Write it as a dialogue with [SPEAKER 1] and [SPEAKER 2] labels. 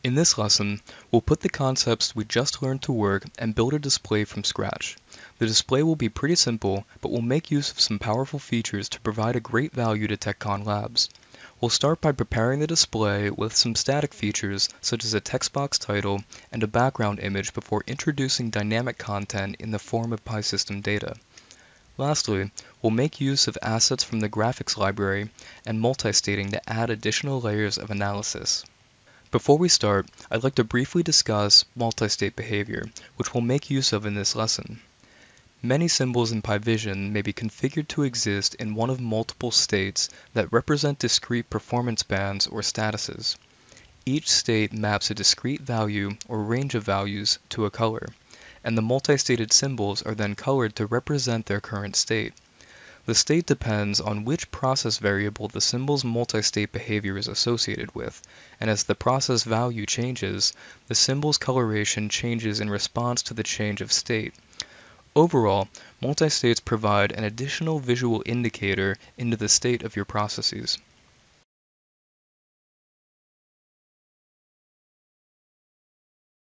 [SPEAKER 1] In this lesson, we'll put the concepts we just learned to work and build a display from scratch. The display will be pretty simple, but we'll make use of some powerful features to provide a great value to TechCon Labs. We'll start by preparing the display with some static features such as a text box title and a background image before introducing dynamic content in the form of PySystem data. Lastly, we'll make use of assets from the graphics library and multistating to add additional layers of analysis. Before we start, I'd like to briefly discuss multi-state behavior, which we'll make use of in this lesson. Many symbols in PyVision may be configured to exist in one of multiple states that represent discrete performance bands or statuses. Each state maps a discrete value or range of values to a color, and the multi-stated symbols are then colored to represent their current state. The state depends on which process variable the symbol's multi-state behavior is associated with, and as the process value changes, the symbol's coloration changes in response to the change of state. Overall, multi-states provide an additional visual indicator into the state of your processes.